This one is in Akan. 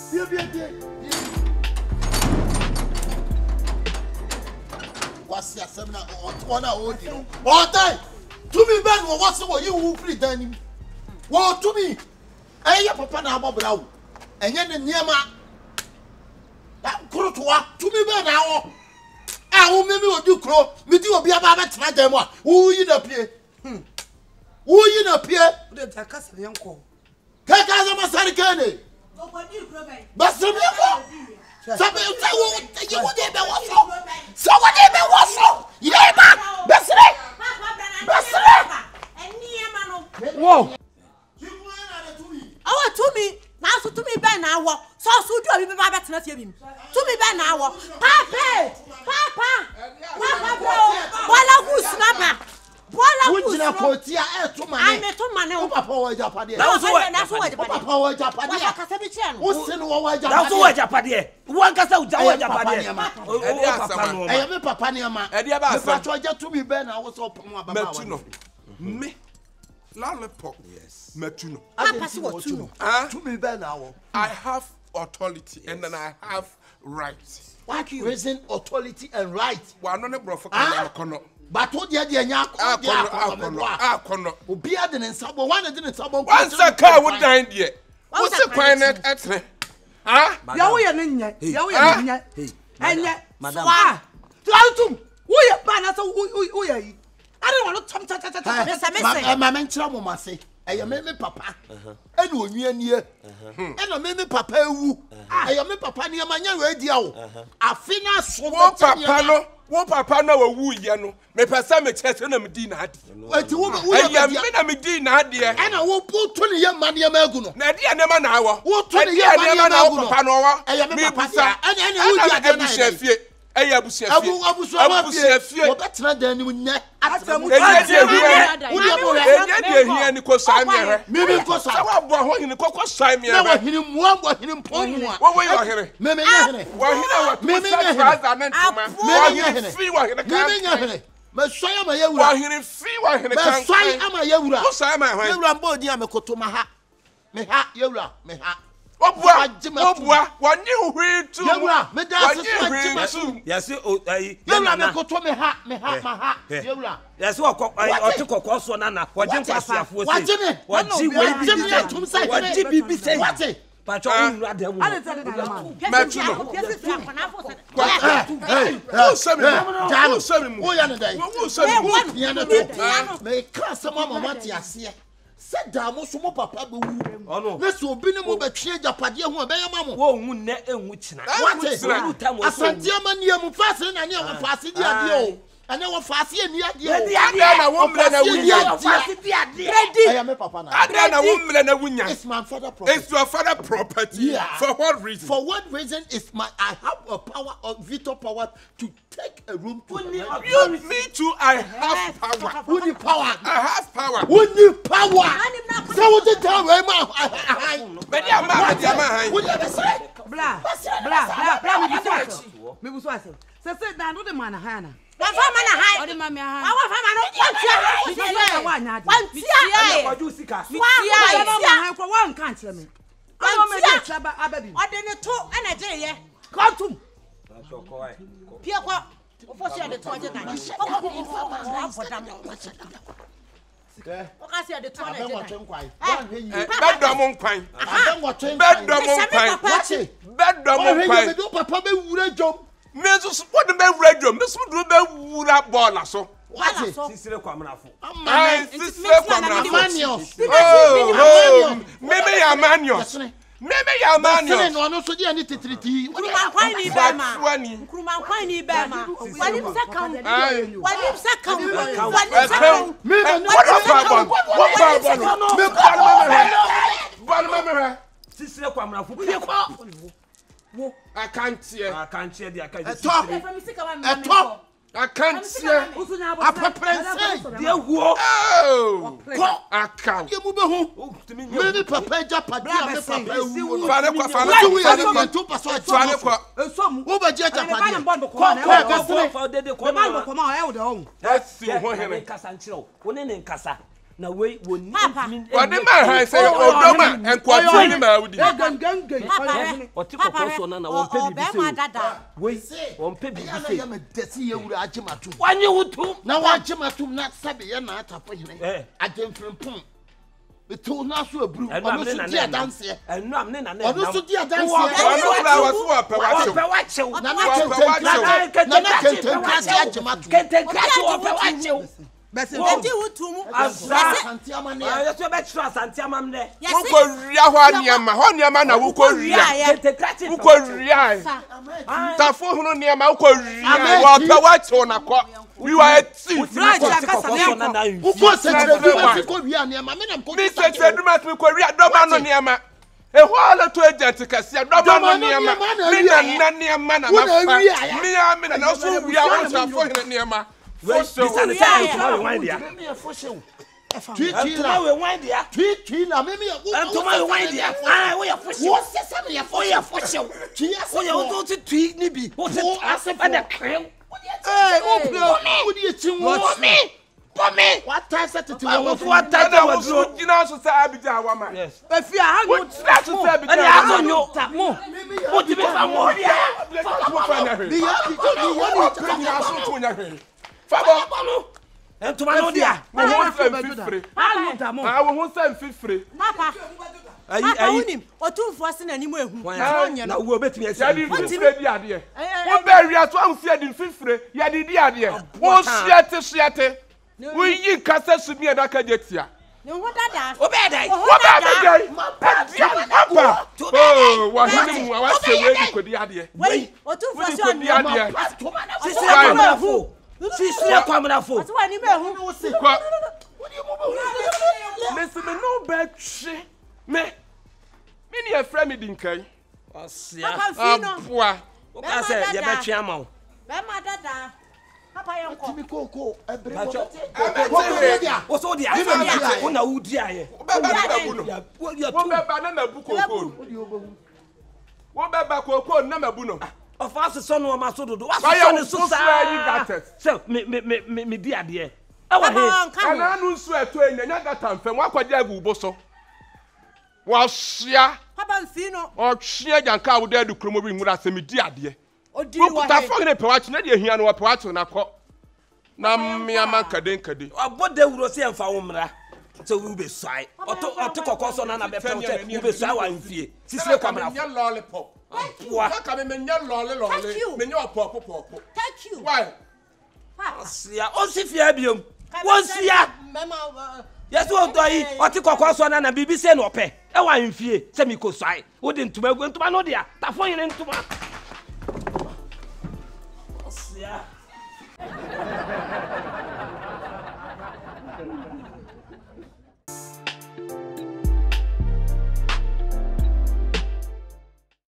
What's your seminar on all time? To me, Ben, what's what you free dining? Well, to me, I am Papa Nababra, and yet near my Kurtua, to me, Ben, now. I will maybe do crow, with you be about that time. Who you appear? Who you appear? The Takas young call. Kakazama Sarikane. But some whoa. Oh, to me, now so to me by now. So do you about to him? To me by now. Papa, Bola Gusnapa. Bola Gusnapa. I met to man. Papa was Japadia. That's what Papa was Japadia. What's in what Japadia? One cast out Japadia. I am a Papa Niama. If I tried to be Ben, I was open about me. Lollipop, yes. Metuno. To be Ben now. I have authority and then I have rights. What reason authority and rights? One on a brother. But what the Akono. Obia didn't sabo one didn't sabo. Once a car would dine yet. What's the point at me? Ah? Yawe, and yet, Madame. We are banners. I don't want to my mention must say, I am a papa. And when you are near, and I made papa woo. I am a papa near my young radio. I finish one papa no woo yano. Me passa me chest and a medina. What you am medina, dear, and I will put 20 young money a maguno. Nadia never now. What 20 years Panoa? I am a papa, and I am Abusia fie that's not the new net atamu here ni ko sai me he me ko sai wa bo ho hini ko sai me na wa hini muambo hini mponu wa wo yo here me hini wa hini wa me sai na ntoma wa hini fi wa hini kan me sai ama yewura wa hini fi wa hini kan me sai ama yewura ko sai ama hwan yewura mbo di amekoto ma ha me ha yewura me ha Obwa, one new way to Yura, Madame. Yes, Yura, me go to me hat, my hat, Yura. That's what I took a course on Anna. What you pass off was what she will be saying. What's it? But you're rather said Damo Sumo Papa Boo. Oh no, this will be no more but change a padia who obey a mamma. Oh, net and which what is a Santiaman Yamu Fassin and Yamu Fassi the and our Fassi and the woman and a winner. I am a papa. I am a woman and a winner. It's my father property. It's your father property. Yeah. For what reason? For what reason is my I have a power of veto power to take a room to you. Me too, I have power. Who need power? I have power. Who need power? So what the time but you are mad. What you say? Blah, blah, blah, me was what? So said that no the man Hannah. What man the mamma? One can't tell me. I didn't talk and I tell you. Come to Pierre, what the toilet? I said the toilet. Bedroom on pine. Bedroom Mesus, what the man read you? Miss would do wood up ball so. What is Sister Commonafo? Maybe a manual. Maybe a manual. No, no, so you need to treat you. What I can't see. I can't see the account. I can't see. I prefer dear who? Oh, I can't. You move to me. Maybe Papa Japadia. na we woni wode ma han say odoma enkwatu ni ma wudi oti kokoso na won pe bibi se we won pe bibi se ya me desi ye wura agematum wanye wutum na wa agematum na sabe ye na atafo hene agemfrempum beto na so abru ono so dia danse enu am ne na na ono so dia danse ono kula wasu ope wachew na na kente agematum kente krachi ope wachew Beti wutumu Asante amane ya so be tro asante amamne wuko ria ho niama na wuko ria kente krachi wuko ria tafo hunu niama wuko ria wa pe wachew na ko we are tea wuko se ko ria niama me nam ko mi se dumat mi ko ria doma no niama e hoala to agent kase doma no niama mi na niama na ma mi amina na so ria wo tafo hunu niama Bisa ne say ntoma we wan dia. Ntoma we wan dia. Na me ntoma we wan dia. Ah, we ya foshe. Wo se se me ya foshe. Wo ya foshe. Wo ya wo to twi ni bi. Wo se asef na krem. O play. Wo di etin wo me. Pome. What time set to wo what time da wo duro. Gina so say abija wa ma. Yes. E fi a wo tira so say abija. Ani azonyo. Mo. Wo ti be fa mo dia. Ni ya so to nya hwe. Fabo entuma no dia wo ho sem fifre wo ho sem fifre papa ayi unim otumfo ase na nimu ehu na wo betimi ase ya di fifre di ade wo be ria so ahufie di fifre ya di ade wo siate wo yi kasa sumi e da ka jetia ne ho dada wo be dai papa oh wa hini mu wa se we di kodi ade wei otumfo ase on ade sisi na fo sisi kwamna fo ati wa ni mehu wo se kwa listen me no bad shit me ni e frame di nkai asia apua o ka se ye betwe amawo be ma dada papa yenko timi koko ebre wo so dia wo na wudi aye wo be ba na bu koko wo be ba koko na mabu no of us son no ma so dodo wa so ne so sa so me di ade e wa he ana anu nso eto enya gata mfem wakwaje agubo so wa hia papa mfino o hia janka wo da du kromo bi nwura se me di ade odi wa he ta fo ne pe wa chi na de hia no wa pe wa chi na ko na miama kaden oboda wuro se emfa wo mra so we be sai oto kokoso na be fe we be sai wa mfie sisire kwamra nya lollipop ka me nya lolly me nya pop thank you why asia o si fia biom won sia yeso odoi oti kokoso na bibi se no pe e wa mfie se mi ko sai wo de ntuma no dia ta fo yin ntuma asia